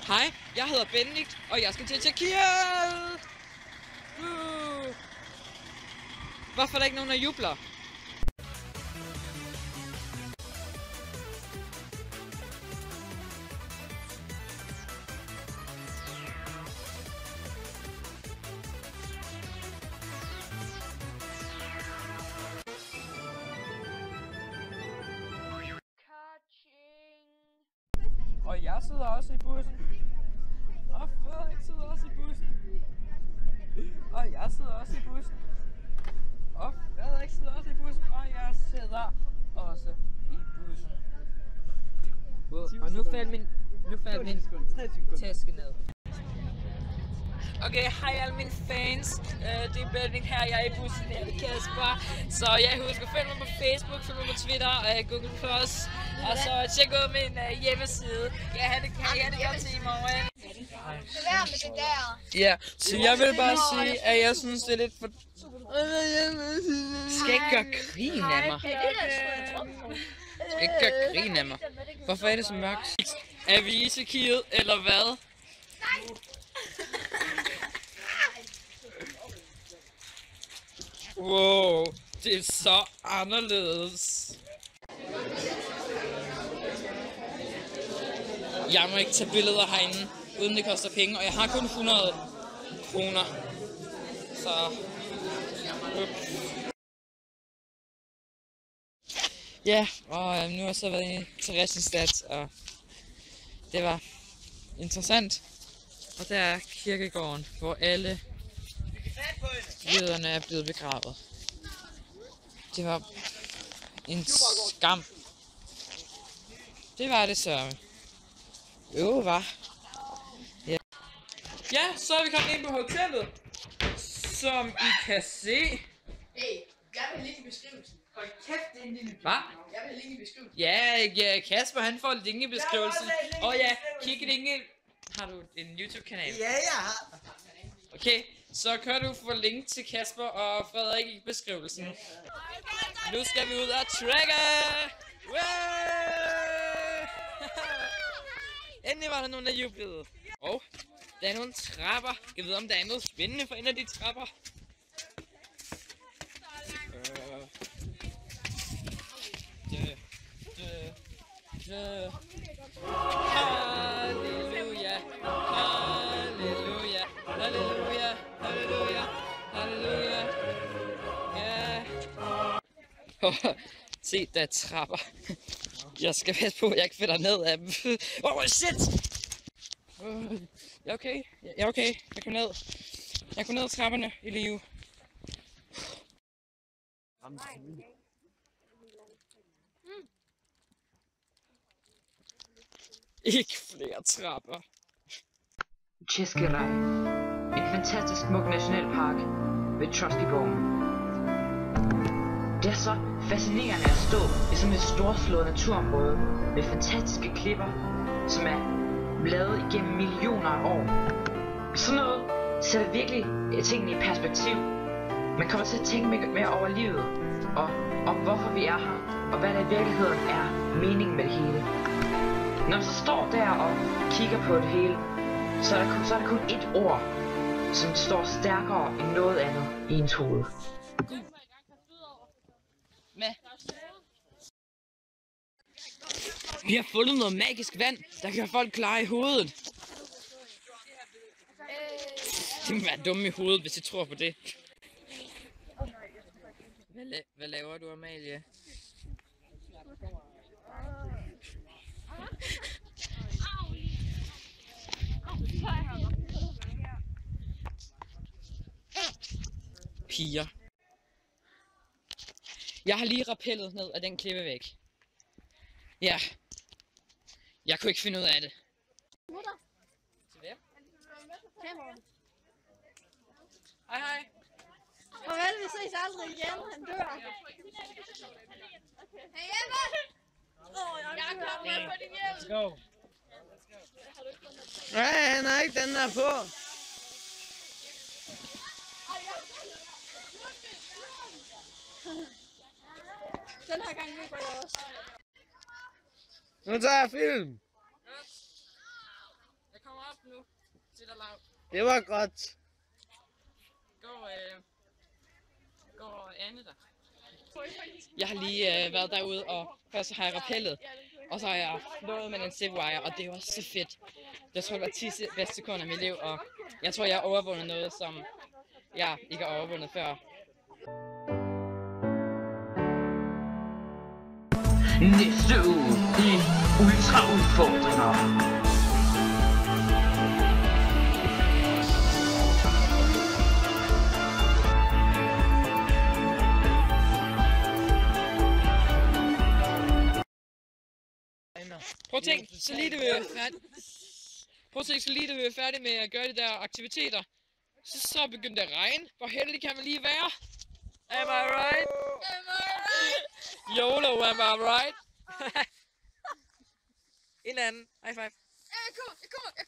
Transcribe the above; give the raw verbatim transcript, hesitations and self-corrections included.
Hej, jeg hedder Benedikt, og jeg skal til Tjekkiet! Uh. Hvorfor er der ikke nogen, der jubler? Og jeg sidder også i bussen. Og Frederik sidder også i bussen. Og jeg sidder også i bussen. Og Frederik sidder også i bussen. Og jeg sidder også i bussen. Og nu faldt min, nu faldt min taske ned. Okay, hej alle mine fans. Uh, det er Benedikt her, jeg er i bussen, jeg er Kasper. Så jeg husker at følge mig på Facebook, følge mig på Twitter og uh, Google plus. Og så tjek ud min uh, hjemmeside. Ja, ha' det, ha' det godt til i morgen. Så vær med det der. Ja, så jeg vil bare sige, at jeg synes det er lidt for... Skal ikke gøre grin af mig. Skal ikke gøre grin af mig. Hvorfor er det så mørkt? Er vi i Tjekkiet, eller hvad? Wow, det er så anderledes. Jeg må ikke tage billeder herinde, uden det koster penge, og jeg har kun hundrede kroner. Så... Ja, og nu har jeg så været i Theresienstadt, og det var interessant. Og der er kirkegården, hvor alle jøderne er blevet begravet. Det var en skam. Det var det sørme. Jo, var. Ja. Ja, så er vi kommet ind på hotellet. Som I kan se. Hey, jeg vil link i beskrivelsen. Hold kæft, det er en lille. Hvad? Jeg vil link i beskrivelsen. Ja, ja, Kasper han får link i beskrivelsen. Og ja, kig link i... Har du en YouTube-kanal? Ja, jeg har. Okay, så kan du få link til Kasper og Frederik i beskrivelsen. Nu skal vi ud og trække! Endelig var der nogen, der jublede. Og der er nogle trapper. Jeg ved, om der er noget spændende for en af de trapper. Halleluja, halleluja, halleluja, halleluja, halleluja. Ja. Se, der er trapper. Jeg skal passe på, at jeg ikke falder ned af dem. Oh shit! Jeg er okay, jeg er okay. Jeg går ned. Jeg går ned ad trapperne i live. Ikke flere trapper. Tjekkiet. En fantastisk smuk nationalpark ved Trotskyborgen. Det er så fascinerende at stå i sådan et storslået naturområde med fantastiske klipper, som er lavet igennem millioner af år. Sådan noget sætter virkelig tingene i perspektiv. Man kommer til at tænke mere over livet, og om hvorfor vi er her, og hvad der i virkeligheden er meningen med det hele. Når man så står der og kigger på det hele, så er der kun, så er der kun ét ord, som står stærkere end noget andet i ens hoved. Med. Vi har fundet noget magisk vand, der kan folk klare i hovedet. De må være dumme i hovedet, hvis I tror på det. Hvad, la- hvad laver du, Amalie? Piger. Jeg har lige rappellet ned af den klippevæg. Ja. Jeg kunne ikke finde ud af det. Til hvem? Hej hej. Farvel, vi ses aldrig igen. Han dør. Hey Emma! Åh, jeg er kommet med på din hjem. Let's go. Nej, han har ikke den der på. Den her gang løber jeg også. Nu tager jeg film. Jeg kommer op nu. Til dig lav. Det var godt. Går, øh... Går Anne der? Jeg har lige øh, været derude, og først har jeg rappellet, og så har jeg flået med en zipwire, og det var så fedt. Jeg tror, det var ti bedste sekunder af mit liv, og jeg tror, jeg har overvundet noget, som jeg ikke har overvundet før. Næste uge i Ultra Udfordringer. Prøv at tænk, så lige det vil være færdig. Prøv at tænk, så lige det vil være færdig med at gøre de der aktiviteter. Så så begynder det at regne. Hvor heldig kan man lige være? Am I right? Am I right? YOLO, am I right? En anden. High five. Jeg kommer, jeg kommer, jeg